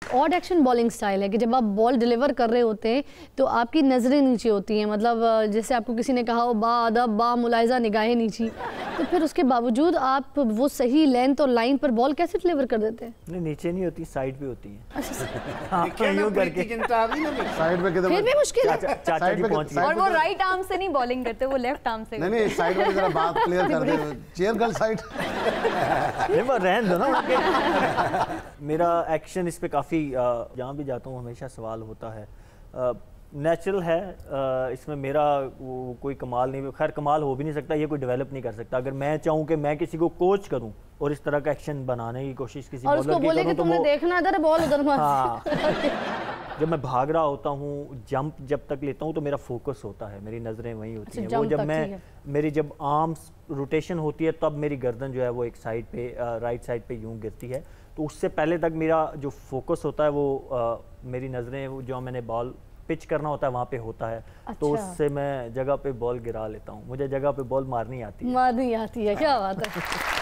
Odd action bowling style है कि जब आप बॉल डिलीवर कर रहे होते हैं तो आपकी नज़रें नीचे होती हैं, मतलब जैसे आपको किसी ने कहा हो बा अदब बा मुलाहिजा निगाहें नीची, तो फिर उसके बावजूद आप वो सही लेंथ और लाइन पर बॉल कैसे डिलीवर कर देते हैं? नहीं, नीचे नहीं होती, साइड पे होती है। यूं करके साइड पे किधर, फिर भी मुश्किल है। चाचा जी पहुंच गए। और वो राइट आर्म से नहीं बॉलिंग करते, वो लेफ्ट आर्म से। नहीं साइड में जरा बात क्लियर कर दे, चेयर गर्ल साइड। नहीं वो रहने दो ना। मेरा एक्शन इस पे काफ़ी, जहाँ भी जाता हूँ हमेशा सवाल होता है, नेचुरल है, इसमें मेरा कोई कमाल नहीं, खैर कमाल हो भी नहीं सकता, ये कोई डेवलप नहीं कर सकता। अगर मैं चाहूँ कि मैं किसी को कोच करूँ और इस तरह का एक्शन बनाने की कोशिश किसी और उसको बोले कि तुमने देखना इधर बॉल उधर मार। हाँ। जब मैं भाग रहा होता हूँ, जंप जब तक लेता हूँ तो मेरा फोकस होता है, मेरी नज़रें वहीं होती हैं। वो जब मेरी जब आर्म्स रोटेशन होती है तब मेरी गर्दन जो है वो एक साइड पे, राइट साइड पे यूँ गिरती है, तो उससे पहले तक मेरा जो फोकस होता है वो मेरी नज़रें जो मैंने बॉल पिच करना होता है वहाँ पे होता है। अच्छा। तो उससे मैं जगह पे बॉल गिरा लेता हूँ, मुझे जगह पे बॉल मारनी आती है। क्या बात है।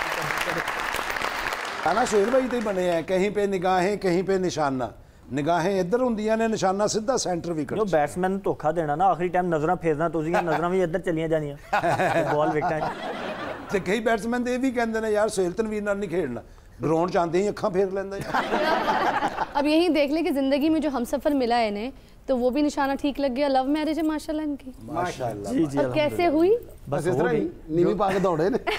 ना शेर भाई तो बने हैं, कहीं पे निगाहें कहीं पे निशाना, निगाहें इधर होंदियां ने, निशाना सीधा सेंटर विकेट। जो बैट्समैन धोखा देना ना, आखिरी टाइम नजर फेरना, तो नजर भी इधर चलियां जानियां बॉल विकेट। ते कई बैट्समैन तो ये भी कहते हैं यार सोहेल तनवीर नाल नहीं खेलना, ग्राउंड चाहते ही अखा फेर लेंदा। अब यही देख ले कि जिंदगी में जो हमसफर मिला है इन्हें, तो वो भी निशाना ठीक लग गया। लव मैरिज है माशाल्लाह इनकी। माशाल्लाह। जी जी। अब कैसे हुई? बस इस तरह ही नीवी पा के दौड़े ने,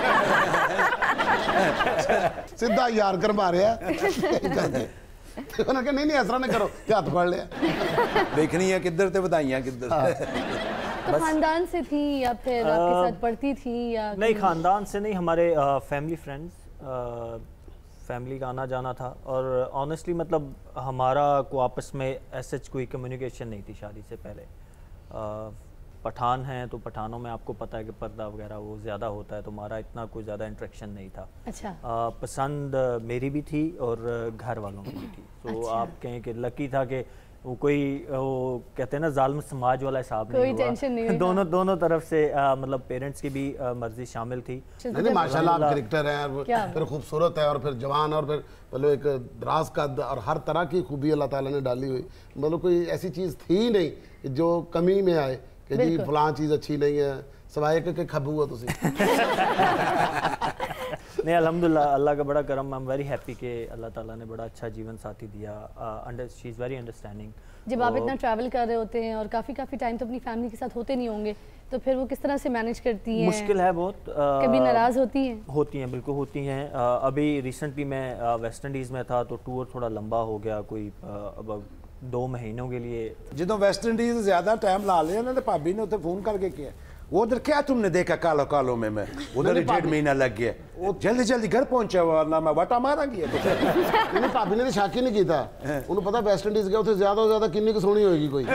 सीधा यार कर मारिया। उन्होंने कहा नहीं ऐसा ना करो, हाथ फड़ लिया। देखनी है किधर ते बधाइयां किधर। तो खानदान से थी या फिर आपके साथ पढ़ती थी या? नहीं, खानदान से नहीं, हमारे फैमिली फ्रेंड्स, फैमिली का आना जाना था। और ऑनेस्टली मतलब हमारा को आपस में ऐसा कोई कम्युनिकेशन नहीं थी शादी से पहले। पठान हैं तो पठानों में आपको पता है कि पर्दा वगैरह वो ज़्यादा होता है, तो हमारा इतना कोई ज़्यादा इंटरेक्शन नहीं था। अच्छा। पसंद मेरी भी थी और घर वालों की भी थी। तो अच्छा। आप कहें कि लकी था कि वो कोई, वो कहते हैं ना जालिम समाज वाला हिसाब नहीं हुआ। टेंशन नहीं। दोनों तरफ से मतलब पेरेंट्स की भी मर्जी शामिल थी। नहीं माशाल्लाह आप क्रिकेटर हैं, फिर खूबसूरत है और फिर जवान और फिर मतलब एक दराज कद और हर तरह की खूबी अल्लाह ताला ने डाली हुई। मतलब कोई ऐसी चीज़ थी नहीं जो कमी में आए कि जी फलां चीज़ अच्छी नहीं है, सवाए के खब्बू हो तुसी। नहीं अल्हम्दुलिल्लाह, अल्लाह का बड़ा करम। आई एम वेरी हैप्पी कि अल्लाह ताला ने बड़ा अच्छा जीवन साथी दिया। She is very understanding. जब आप इतना ट्रैवल कर रहे होते हैं और काफ़ी टाइम तो अपनी फैमिली के साथ होते नहीं होंगे, तो फिर वो किस तरह से मैनेज करती हैं? मुश्किल है बहुत। कभी नाराज़ होती हैं? होती हैं, बिल्कुल होती हैं। अभी रिसेंटली मैं वेस्ट इंडीज़ में था तो टूर थोड़ा लंबा हो गया, कोई अब 2 महीनों के लिए। जो वेस्ट इंडीज़ ज़्यादा टाइम ला लिया ना, तो भाभी ने उसे फ़ोन करके किया, वो उधर क्या तुमने देखा कालो कालो में मैं उधर 1.5 महीना लग गया, वो जल्दी जल्दी घर पहुंचे वरना मैं वाटा मारा गया। नहीं भाभी ने तो शक ही नहीं किया, उन्हें पता वेस्ट इंडीज़ गया उसे ज़्यादा ज़्यादा किन्नी सोहनी होगी कोई।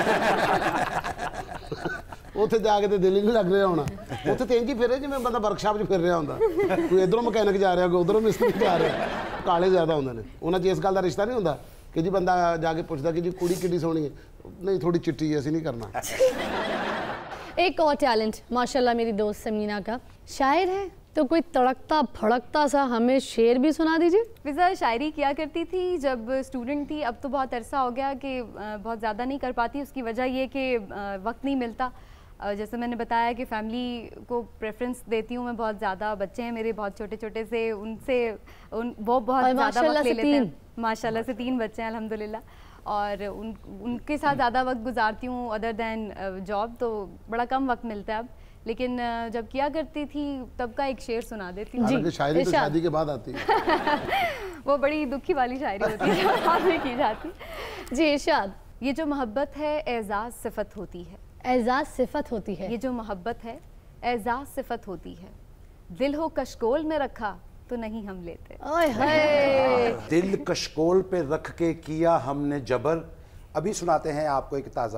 उत्थे जाके तो दिल ही नहीं लग रहा होना, उत्थे तो इंज ही फिर जिवें बंदा वर्कशॉप फिर रहा होंदा, कोई इधरों मकैनिक जा रहा, कोई उधरों मिस्त्री जा रहा। काले ज़्यादा होंदे ने, उन्हां च इस गल दा रिश्ता नहीं होंदा कि जी बंदा जाके पुछदा कि जी कुड़ी किड्डी सोहनी है, नहीं थोड़ी चिट्टी है, असीं नहीं करना। एक और टैलेंट माशाल्लाह मेरी दोस्त समीना का, शायर है, तो कोई तड़कता भड़कता सा हमें शेर भी सुना दीजिए। फिज़ा शायरी किया करती थी जब स्टूडेंट थी, अब तो बहुत अरसा हो गया कि बहुत ज़्यादा नहीं कर पाती। उसकी वजह ये कि वक्त नहीं मिलता। जैसे मैंने बताया कि फैमिली को प्रेफरेंस देती हूँ मैं बहुत ज़्यादा, बच्चे हैं मेरे बहुत छोटे छोटे से, वो बहुत ज़्यादा वक्त ले लेते हैं। माशाल्लाह से 3 बच्चे हैं अल्हम्दुलिल्लाह, और उनके साथ ज़्यादा वक्त गुजारती हूँ अदर दैन जॉब, तो बड़ा कम वक्त मिलता है अब। लेकिन जब किया करती थी तब का एक शेर सुना देती हूँ। जी, शायरी तो शादी के बाद आती है। वो बड़ी दुखी वाली शायरी होती है जो बाद में की जाती। जी इरशाद। ये जो मोहब्बत है एजाज़ सिफत होती है। एजाज़ सिफत होती है। ये जो मोहब्बत है एजाज़ सिफत होती है। दिल हो कशकोल में रखा तो नहीं हम लेते। ओए हाय। दिल कशकोल पे रख के किया हमने जबर। अभी सुनाते हैं आपको एक ताज़ा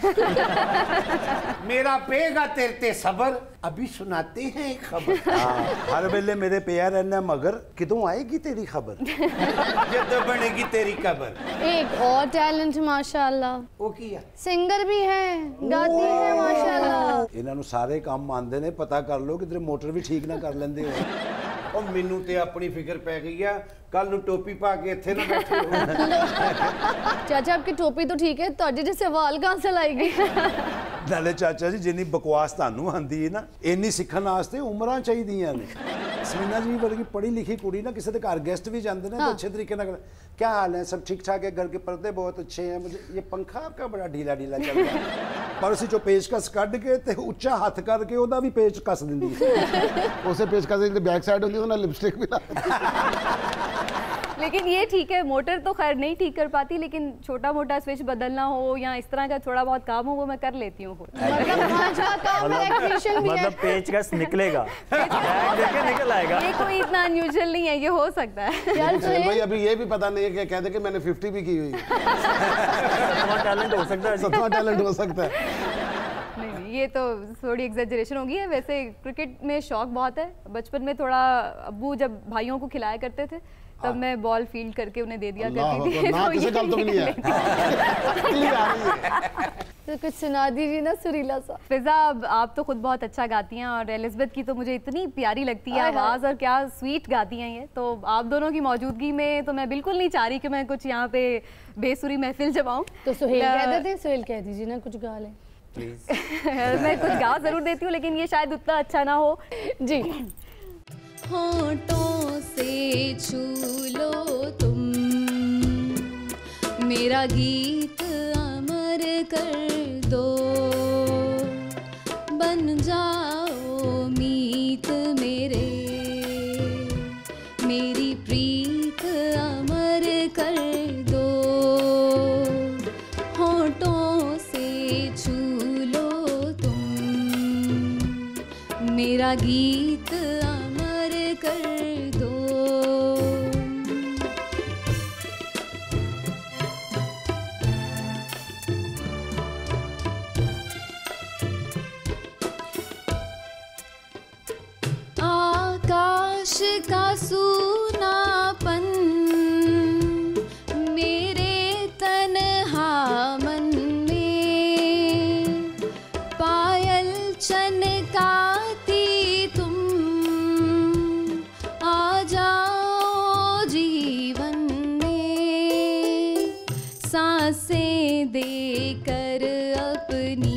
खबर। मेरा पेगा तेरे ते सबर, अभी सुनाते हैं एक खबर। हर वेले मेरे पिया रहना मगर कितों आएगी तेरी खबर। जब बनेगी तेरी खबर। एक और टैलेंट माशाल्लाह, वो किया सिंगर भी है, गाती है माशाल्लाह। इन्होंने सारे काम मानते ने, पता कर लो कि तेरे मोटर भी ठीक ना कर लेंदे हो। ਉਹ ਮੈਨੂੰ ਤੇ ਆਪਣੀ ਫਿਕਰ ਪੈ ਗਈ ਆ ਕੱਲ ਨੂੰ ਟੋਪੀ ਪਾ ਕੇ ਇੱਥੇ ਨਾ ਬੈਠੇ ਹੋ। चाचा आपकी टोपी तो ठीक है, ਤੁਹਾਡੇ जैसे वाल कहाँ से लाएगी? ਨਾਲੇ ਚਾਚਾ ਜੀ ਜਿੰਨੀ ਬਕਵਾਸ ਤੁਹਾਨੂੰ ਆਂਦੀ ਹੈ ਨਾ ਇੰਨੀ ਸਿੱਖਣ ਵਾਸਤੇ ਉਮਰਾਂ ਚਾਹੀਦੀਆਂ ਨੇ। ਸਮੀਨਾ ਜੀ ਵਰਗੀ ਪੜ੍ਹੀ ਲਿਖੀ ਕੁੜੀ ਨਾ ਕਿਸੇ ਦੇ ਘਰ गेस्ट भी जाते हैं तो अच्छे तरीके से क्या हाल है, सब ठीक ठाक है, घर के पर्दे बहुत अच्छे हैं, मुझे ये पंखा आपका बड़ा ढीला ढीला चल रहा है। पर उसी जो पेचकस कढ़ के ते उच्चा हाथ करके ओदा भी पेच कस दिंदी उसे पेचकस की बैक साइड होती है ना लिपस्टिक भी लेकिन ये ठीक है, मोटर तो खैर नहीं ठीक कर पाती, लेकिन छोटा मोटा स्विच बदलना हो या इस तरह का थोड़ा बहुत काम हो वो मैं कर लेती हूँ। मतलब पेचकस निकलेगा, देखे निकल आएगा। ये कोई इतना अनयूजुअल नहीं है, ये हो सकता है। यार भाई अभी ये भी पता नहीं है कि कहते कि मैंने 50 भी की हुई है। टैलेंट हो सकता है, सतवा टैलेंट हो सकता है। नहीं, ये तो थोड़ी एग्जेजरेशन होगी है। वैसे क्रिकेट में शौक बहुत है। बचपन में थोड़ा अब्बू जब भाइयों को खिलाया करते थे तब मैं बॉल फील्ड करके उन्हें दे दिया करती थी। ना किसी गल तो भी नहीं है। तो कुछ सुना दीजिए ना सुरीला सा। फिजा आप तो खुद बहुत अच्छा गाती हैं और एलिज़ाबेथ की तो मुझे इतनी प्यारी लगती है आवाज़, और क्या स्वीट गाती हैं ये। तो आप दोनों की मौजूदगी में तो मैं बिल्कुल नहीं चाह रही कि मैं कुछ यहाँ पे बेसुरी महफिल जमाऊँ। तो सुहेल कह देते, सुहेल कह दीजिए ना कुछ गा लें प्लीज। मैं कुछ गा जरूर देती हूँ लेकिन ये शायद उतना अच्छा ना हो जी। होठों से छू लो तुम मेरा गीत अमर कर दो, बन जाओ मीत मेरे, मेरी प्रीत अमर कर दो। होठों से छू लो तुम मेरा गीत कर दो। आकाश का सूनापन मेरे तन्हा मन में, पायल चनकाती सांसें देकर अपनी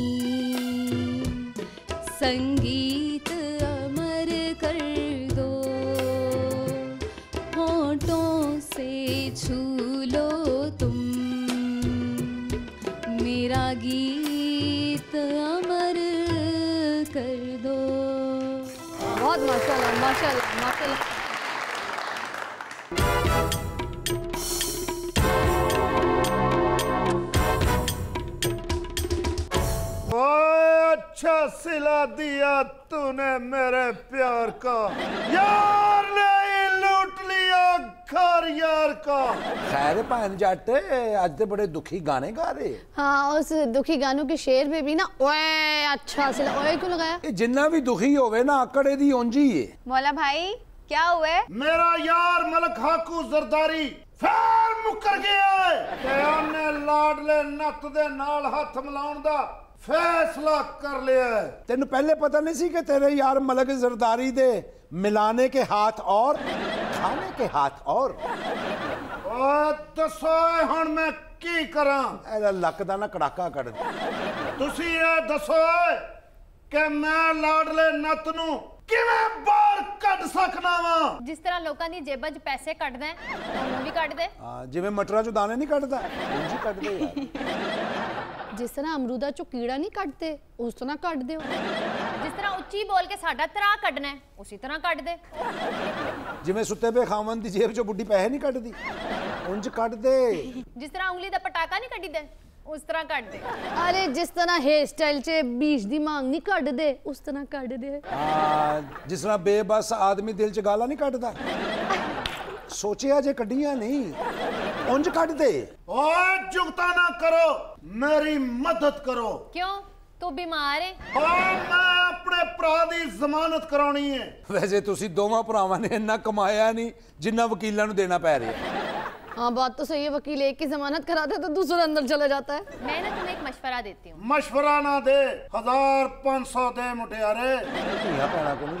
संगीत अमर कर दो। होठों से छू लो तुम मेरा गीत अमर कर दो। बहुत माशाल्लाह माशाल्लाह माशाल्लाह। अच्छा सिला दिया तूने मेरे प्यार का, यार ने लूट लिया घर यार का। खैर भैन जट आज ते बड़े दुखी गाने गा रहे। हाँ, उस दुखी गानों के शेर पे भी ना ओए अच्छा से ओए क्यों लगाया? जिन्ना भी दुखी होवे ना आकड़े दी ओंजी है। मौला भाई क्या हुआ? मेरा यार मलक हाकू जरदारी फिर मुकर गया है। ने लाडले नत दे नाल हाथ मिलाउण दा फैसला कर लिया है। तेन पहले पता नहीं सी कि तेरे यार मलक जरदारी दे मिलाने के हाथ और खाने के हाथ और। दसो हुण मैं की करा? लक दा ना कड़ाका कड़। तुसी ये दसो कि मैं लाडले नत नू किवें बाहर कढ सकना वा? जिस तरह लोकां दी जेबां च पैसे कढदे ओनू भी कढ दे। जिवें मटरां चों दाने नहीं कढदा उंज कढ दे यार। जिस तरह अमरूदा चो कीड़ा नहीं कटते उस तरह कट दो। जिस तरह उच्ची बोल के साडा तरा कढना है उसी तरह कट दे। जिवें सुते पे खावन दी जेब चो बुड्ढी पैसे नहीं कटदी उंज कट दे। जिस तरह उंगली दा पटाका नहीं कटी दे उस तरह कट दे। अरे जिस तरह हेयर स्टाइल च बीच दी मांग नहीं कट दे उस तरह कट दे। जिस तरह बेबस आदमी दिल च गाला नहीं कटदा सोचिया जे कड्डियां नहीं उंज कट दे। ओए जुगता ना करो, मेरी मदद करो। क्यों तू बीमार है? मैं अपने भरा दी जमानत करानी है। वैसे तुसी दोवां भरावां ने इन्ना कमाया नहीं जिन्ना वकीलां नूं देना पै रहा। हाँ बात तो सही है, वकील एक की जमानत कराता है तो दूसरा अंदर चला जाता है। मैं ना तुम्हें एक मशवरा देती हूँ। मशवरा ना दे, 1500 दे मुटियारे। धीया भैणां को नहीं लईदे।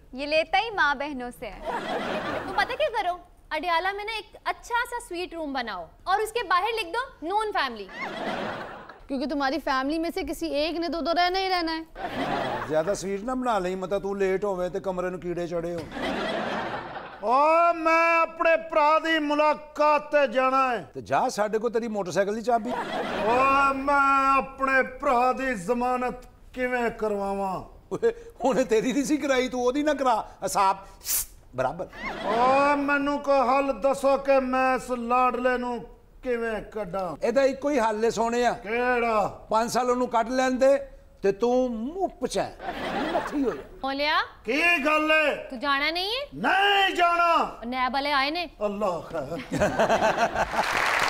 ये लेता ही माँ बहनों से है। तो पता क्या करो, अडियाला में ना एक अच्छा सा स्वीट रूम बनाओ और उसके बाहर लिख दो नॉन फैमिली, क्योंकि तुम्हारी फैमिली में से किसी एक ने तो रहना ही रहना है। ज्यादा स्वीट ना बना ली, मतलब तू लेट होवे ते कमरे ਨੂੰ ਕੀੜੇ ਚੜੇ ਹੋ। ਓ ਮੈਂ ਆਪਣੇ ਭਰਾ ਦੀ ਮੁਲਾਕਾਤ ਤੇ ਜਾਣਾ ਹੈ। ਤੇ ਜਾ, ਸਾਡੇ ਕੋਲ ਤੇਰੀ ਮੋਟਰਸਾਈਕਲ ਦੀ ਚਾਬੀ। ਓ ਮੈਂ ਆਪਣੇ ਭਰਾ ਦੀ ਜ਼ਮਾਨਤ ਕਿਵੇਂ ਕਰਵਾਵਾਂ? ਓਏ ਉਹਨੇ ਤੇਰੀ ਨਹੀਂ ਸੀ ਕਰਾਈ, ਤੂੰ ਉਹਦੀ ਨਾ ਕਰਾ, ਹਿਸਾਬ ਬਰਾਬਰ। ਓ ਮੈਨੂੰ ਕੋਈ ਹੱਲ ਦੱਸੋ ਕਿ ਮੈਂ ਇਸ ਲਾਡਲੇ ਨੂੰ ਕਿਵੇਂ ਕੱਢਾਂ? ਇਹਦਾ ਇੱਕੋ ਹੀ ਹੱਲ ਹੈ ਸੋਹਣਿਆ। ਕਿਹੜਾ? 5 ਸਾਲ ਉਹਨੂੰ ਕੱਢ ਲੈਂਦੇ ਤੇ ਤੂੰ ਮੁੱਪ ਚ ਮੱਥੀ ਹੋ ਜਾ। बोलिया ਕੀ ਗੱਲ ਹੈ? तू जाना नहीं है? ਨਹੀਂ ਜਾਣਾ। नैब वाले आए ने। ਅੱਲਾਹ ਖੈਰ।